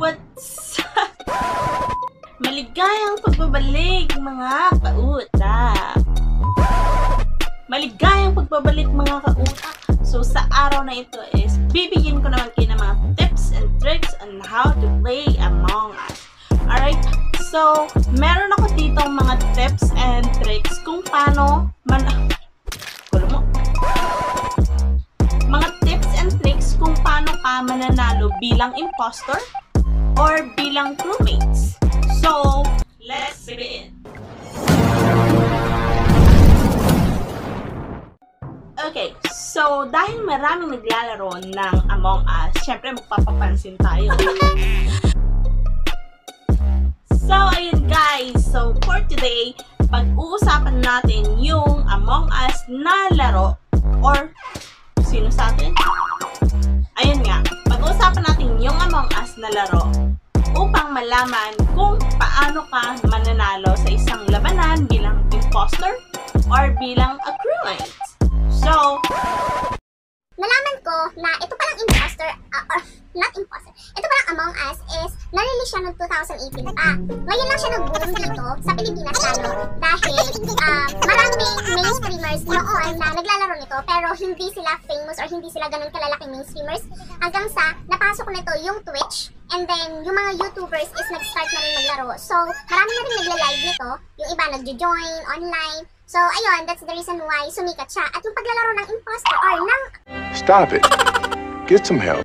What's up? Maligayang pagbabalik mga kautak! Maligayang pagbabalik mga kautak! So sa araw na ito is bibigyan ko naman kayo ng mga tips and tricks on how to play Among Us. Alright? So, meron ako dito mga tips and tricks kung paano mga tips and tricks kung paano ka mananalo bilang imposter or bilang crewmates. So, let's begin! Okay, so dahil maraming naglalaro ng Among Us, syempre magpapapansin tayo. So, ayun guys, so for today, pag-uusapan natin yung Among Us na laro or sino sa atin? Ayun nga, pag-uusapan natin yung Among Us na laro upang malaman kung paano ka mananalo sa isang labanan bilang imposter or bilang a crewmate. So, nalaman ko na ito palang imposter, or not imposter, ito palang Among Us is na-release siya noong 2018 pa. Ngayon lang siya nag-boom dito sa Pilipinas lalo dahil maraming main streamers noon na naglalaro nito pero hindi sila famous or hindi sila ganun kalalaking main streamers hanggang sa napasok nito yung Twitch and then yung mga YouTubers is nag-start na rin maglaro. So, marami na rin nagla-live nito, yung iba nag-join online. So, ayun, that's the reason why sumikat siya. At yung paglalaro ng imposter or ng... Stop it. Get some help.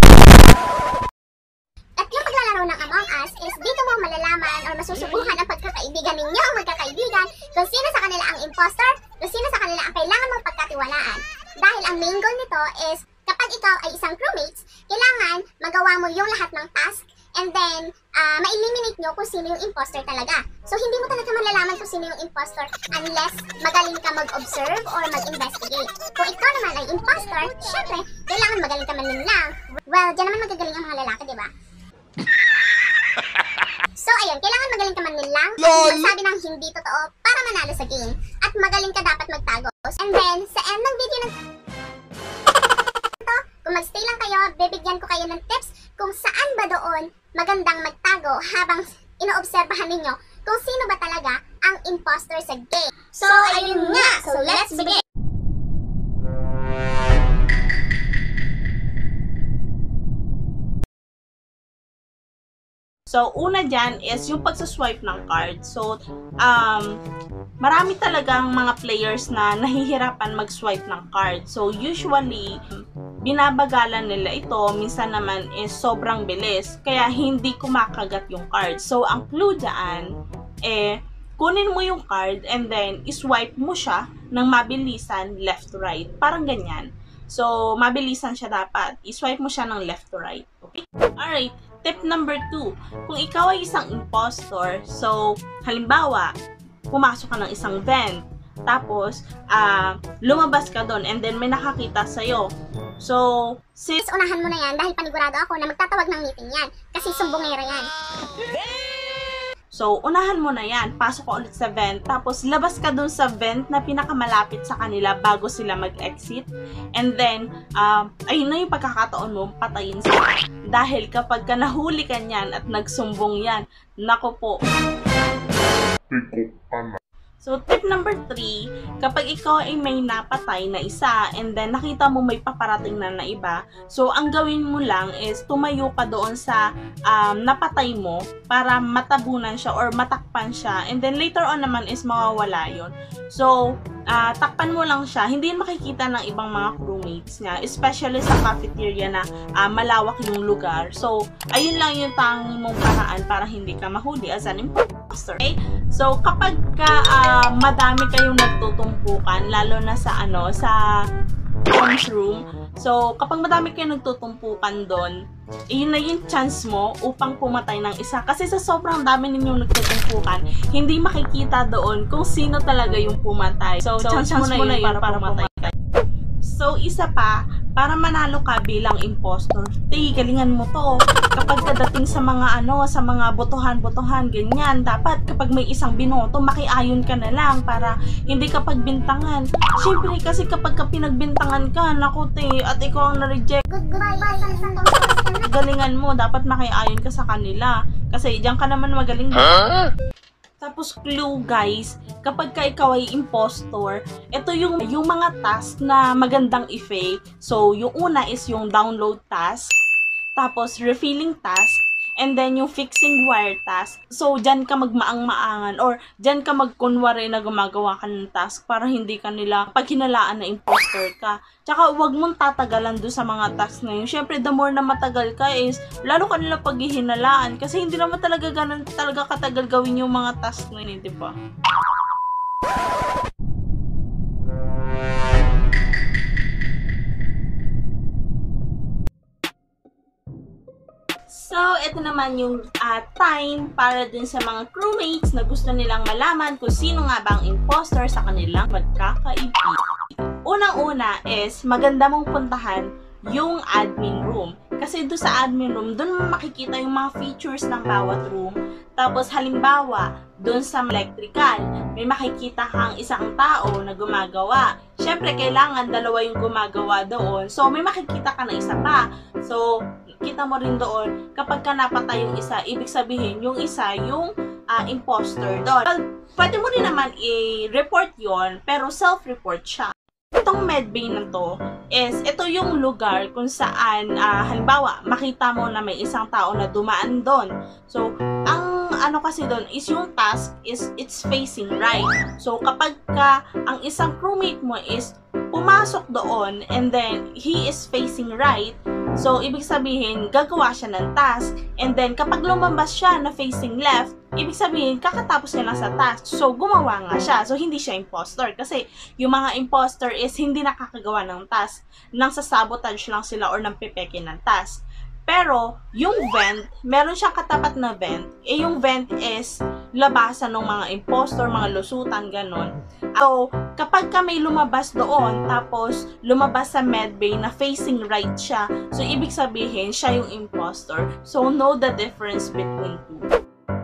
At yung paglalaro ng Among Us is dito mo malalaman or masusubukan ang pagkakaibigan ninyo, ang magkakaibigan, kung sino sa kanila ang imposter, kung sino sa kanila ang kailangan mong pagkatiwalaan. Dahil ang main goal nito is kapag ikaw ay isang crewmates, kailangan magawa mo yung lahat ng task and then ma-eliminate nyo kung sino yung imposter talaga. So, hindi mo talaga malalaman kung sino yung imposter unless magaling ka mag-observe or mag-investigate. Kung ikaw naman ay imposter, syempre, kailangan magaling ka man lang. Well, dyan naman magagaling ang mga lalaki, diba? So, ayun, kailangan magaling ka man lang at magsabi ng hindi totoo para manalo sa game. At magaling ka dapat magtago. And then, sa end ng video ng kung magstay lang kayo, bibigyan ko kayo ng tips kung saan ba doon magandang magtago habang inoobserbahan ninyo kung sino ba talaga ang imposter sa game. So, ayun nga! So, let's begin! So, una dyan is yung pagsaswipe ng card. So, marami talagang mga players na nahihirapan mag-swipe ng card. So, usually, binabagalan nila ito. Minsan naman is sobrang bilis. Kaya hindi kumakagat yung card. So, ang clue dyan, kunin mo yung card and then iswipe mo siya ng mabilisan left to right. Parang ganyan. So, mabilisan siya dapat. Iswipe mo siya ng left to right. Okay? Alright. Tip number 2, kung ikaw ay isang impostor, so, halimbawa, pumasok ka ng isang vent, tapos, lumabas ka doon, and then may nakakita sa'yo. So, unahan mo na yan dahil panigurado ako na magtatawag ng meeting yan, kasi sumbongera yan. So, unahan mo na yan, pasok ka ulit sa vent, tapos labas ka dun sa vent na pinakamalapit sa kanila bago sila mag-exit. And then, ayun na yung pagkakataon mo, patayin sila. Dahil kapag ka nahuli ka niyan at nagsumbong yan, nako po. So, tip number 3, kapag ikaw ay may napatay na isa and then nakita mo may paparating na iba, so ang gawin mo lang is tumayo ka doon sa napatay mo para matabunan siya or matakpan siya and then later on naman is mawawala yun. So, takpan mo lang siya, hindi makikita ng ibang mga crewmates nga, especially sa cafeteria na malawak yung lugar. So, ayun lang yung tanging mong paraan para hindi ka mahuli as an imposter. Okay? So, kapag madami kayong nagtutumpukan, lalo na sa sa comms room, so, kapag madami kayong nagtutumpukan doon, yun na yung chance mo upang pumatay ng isa. Kasi sa sobrang dami ninyong nagtutumpukan, hindi makikita doon kung sino talaga yung pumatay. So chance mo na yun para pumatay kayo. So, isa pa, para manalo ka bilang impostor. Galingan mo to. Kapag kadating sa mga sa mga botohan-botohan, ganyan, dapat kapag may isang binoto, makiayon ka na lang para hindi ka pagbintangan. Siyempre, kasi kapag pinagbintangan ka, naku at ikaw ang na-reject, galingan mo, dapat makiayon ka sa kanila. Kasi diyan ka naman magaling. Tapos clue guys, kapag ka ikaw ay impostor, ito yung mga task na magandang i-fake. So, yung una is yung download task, tapos refilling task, and then yung fixing wire task. So, dyan ka magmaang-maangan or dyan ka magkunwari na gumagawa ka ng task para hindi ka nila paghinalaan na impostor ka. Tsaka, huwag mong tatagalan doon sa mga task na yun. Siyempre, the more na matagal ka is, lalo ka nila paghihinalaan. Kasi hindi naman talaga ganun talaga katagal gawin yung mga task na yun, di ba? So, ito naman yung time para dun sa mga crewmates na gusto nilang malaman kung sino nga ba ang impostor sa kanilang magkakaibigan. Unang-una is, maganda mong puntahan yung admin room. Kasi doon sa admin room, doon mo makikita yung mga features ng bawat room. Tapos, halimbawa, doon sa electrical, may makikita kang isang tao na gumagawa. Siyempre, kailangan dalawa yung gumagawa doon. So, may makikita ka na isa pa. So, kita mo rin doon, kapag ka napatay yung isa, ibig sabihin, yung isa, yung imposter doon. Well, pwede mo rin naman i-report yon, pero self-report siya. Itong medbay na to is, ito yung lugar kung saan, halimbawa, makita mo na may isang tao na dumaan doon. So, ang kasi doon is yung task is it's facing right. So, kapag ka ang isang crewmate mo is pumasok doon and then he is facing right, so, ibig sabihin, gagawa siya ng task. And then, kapag lumabas siya na facing left, ibig sabihin, kakatapos niya lang sa task. So, gumawa nga siya. So, hindi siya impostor. Kasi, yung mga impostor is hindi nakakagawa ng task. Nang sasabotage lang sila or nang pipeke ng task. Pero, yung vent, meron siyang katapat na vent. Yung vent is labasan ng mga impostor, mga lusutan, ganon. So, kapag ka may lumabas doon, tapos lumabas sa medbay na facing right siya, so ibig sabihin, siya yung impostor. So, know the difference between two.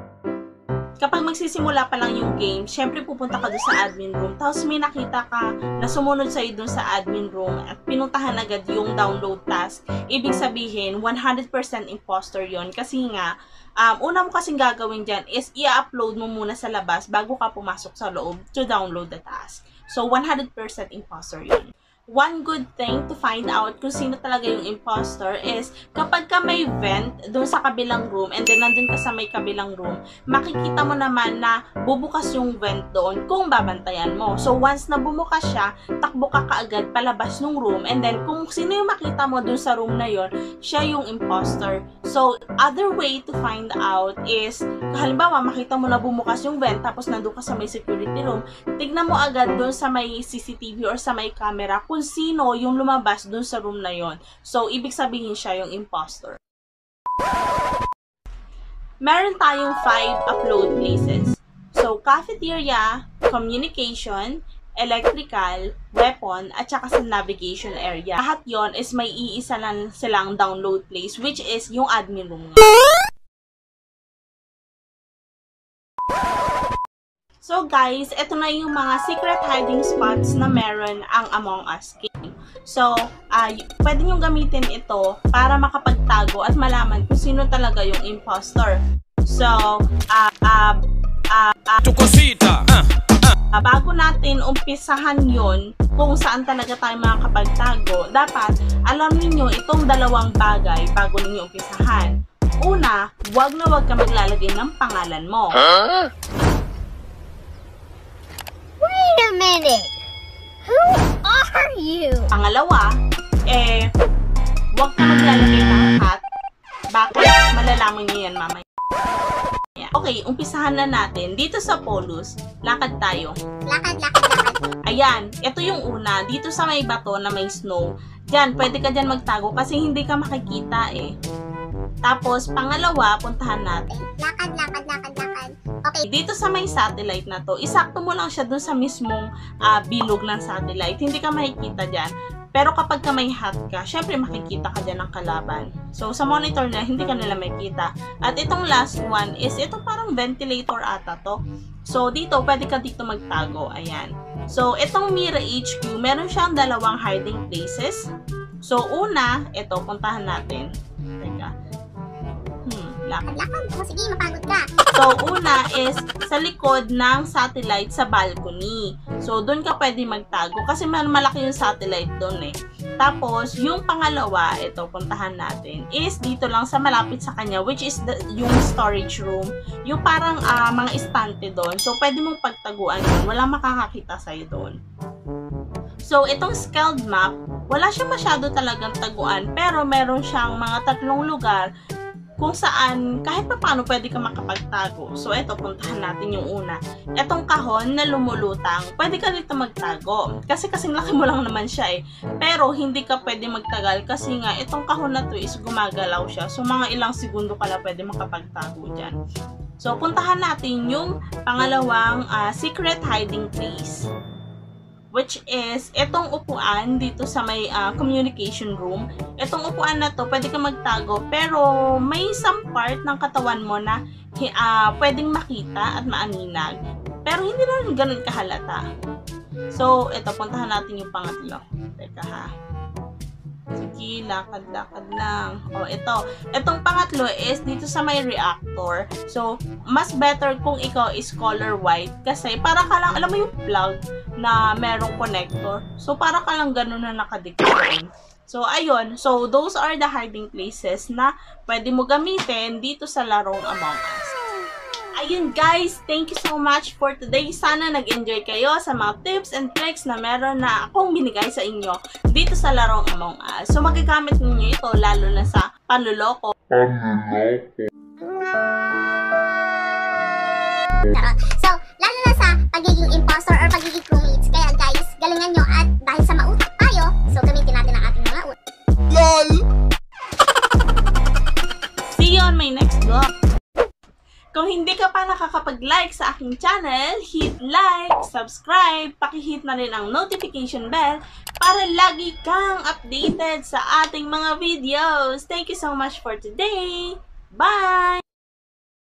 Kapag magsisimula pa lang yung game, syempre pupunta ka doon sa admin room, tapos may nakita ka na sumunod sa'yo doon sa admin room at pinuntahan agad yung download task, ibig sabihin, 100% impostor yon. Kasi nga, una mo kasing gagawin dyan is i-upload mo muna sa labas bago ka pumasok sa loob to download the task. So, 100% impostor yun. One good thing to find out kung sino talaga yung impostor is kapag ka may vent doon sa kabilang room and then nandun ka sa may kabilang room, makikita mo naman na bubukas yung vent doon kung babantayan mo. So, once na bumukas siya, takbo ka kaagad palabas ng room and then kung sino yung makita mo doon sa room na yon, siya yung impostor. So, other way to find out is, halimbawa, makita mo na bumukas yung vent tapos nandun ka sa may security room, tignan mo agad doon sa may CCTV or sa may camera kung sino yung lumabas dun sa room na yon. So, ibig sabihin siya yung impostor. Meron tayong 5 upload places. So, cafeteria, communication, electrical, weapon, at saka sa navigation area. Lahat yon is may iisa lang silang download place, which is yung admin room nga. So guys, ito na yung mga secret hiding spots na meron ang Among Us game. So, pwede nyo gamitin ito para makapagtago at malaman kung sino talaga yung impostor. So, bago natin umpisahan yon kung saan talaga tayo makakapagtago, dapat alam niyo itong dalawang bagay bago niyo umpisahan. Una, wag ka maglalagay ng pangalan mo. Wait a minute! Who are you? Pangalawa, wag ka maglalagay ng hat. Bakit? Malalaman niyo yan mamaya. Okay, umpisahan na natin. Dito sa Polus, lakad tayo. Lakad. Ayan, ito yung una. Dito sa may bato na may snow. Diyan, pwede ka dyan magtago kasi hindi ka makikita eh. Tapos, pangalawa, puntahan natin. Lakad. Okay. Dito sa may satellite na to, isakto mo lang siya dun sa mismong bilog ng satellite. Hindi ka makikita dyan. Pero kapag ka may hat ka, syempre makikita ka dyan ng kalaban. So, sa monitor na, hindi ka nila makikita. At itong last one is, ito parang ventilator ata to. So, dito, pwede ka dito magtago. Ayan. So, itong Mira HQ, meron siyang dalawang hiding places. So, una, ito, puntahan natin. Teka. Lakad. O, sige, mapagod ka. So, una is sa likod ng satellite sa balcony. So, doon ka pwede magtago kasi malaki yung satellite doon eh. Tapos, yung pangalawa, ito, puntahan natin, is dito lang sa malapit sa kanya, which is yung storage room. Yung parang mga estante doon. So, pwede mong pagtaguan doon. Walang makakakita sa'yo doon. So, itong scaled map, wala siyang masyado talagang taguan, pero meron siyang mga 3 lugar kung saan kahit pa paano pwede ka makapagtago. So, eto, puntahan natin yung una. Etong kahon na lumulutang, pwede ka dito magtago. Kasi kasing laki mo lang naman siya eh. Pero, hindi ka pwede magtagal kasi nga, itong kahon na to is gumagalaw siya. So, mga ilang segundo ka lang pwede makapagtago dyan. So, puntahan natin yung pangalawang secret hiding place. Which is, itong upuan dito sa may communication room. Itong upuan na to, pwede ka magtago, pero may some part ng katawan mo na pwedeng makita at maaninag. Pero hindi na ganun kahalata. So, ito, puntahan natin yung pangatlo. Teka ha. Sige, lakad-lakad lang. O, ito. Itong pangatlo is dito sa may reactor. So, mas better kung ikaw is color white. Kasi, para ka lang, alam mo yung plug na merong connector. So, para ka lang ganun na nakadikit. So, ayun. So, those are the hiding places na pwede mo gamitin dito sa larong Among Us. Ayun guys, thank you so much for today. Sana nag-enjoy kayo sa mga tips and tricks na meron na akong binigay sa inyo dito sa larong Among Us. So magagamit ninyo ito lalo na sa panluloko. So, lalo na sa pagiging imposter or pagiging crewmates. Kaya guys, galingan nyo at dahil sa mautak tayo, so gamitin natin ang ating mga utak. LOL! See you on my next vlog. Kung hindi ka pa nakakapag-like sa aking channel, hit like, subscribe, pakihit na rin ang notification bell para lagi kang updated sa ating mga videos. Thank you so much for today. Bye!